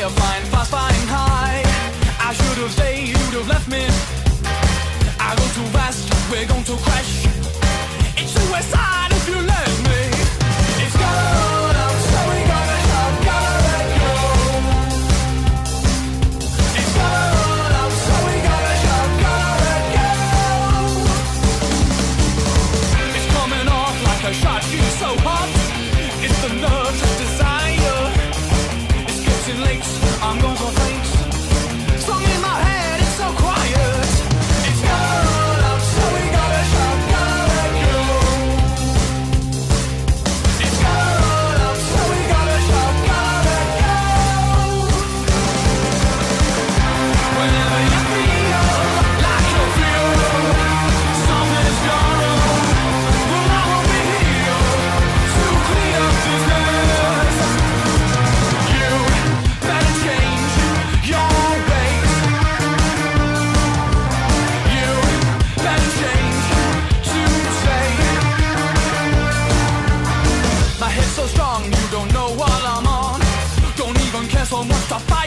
flying fast, flying high. I should have stayed, you'd have left me. I go too fast, we're going to crash. It's suicide if you let me. It's gone up, so we gotta shut, gotta let go. It's gone up, so we gotta shut, gotta let go. It's coming off like a shot, she's so hot. It's the love of desire. It's getting late, I'm going to faint. Song in my head, it's so quiet. It's gone up, so we gotta shut, gotta let go. It's gone up, so we gotta shut, gotta let go. Whenever you feel like you feel something's gone wrong, well, I will be here to clean up this mess. You better change your ways. You better change today. My head's so strong, you don't know what I'm on. Don't even care so much to fight.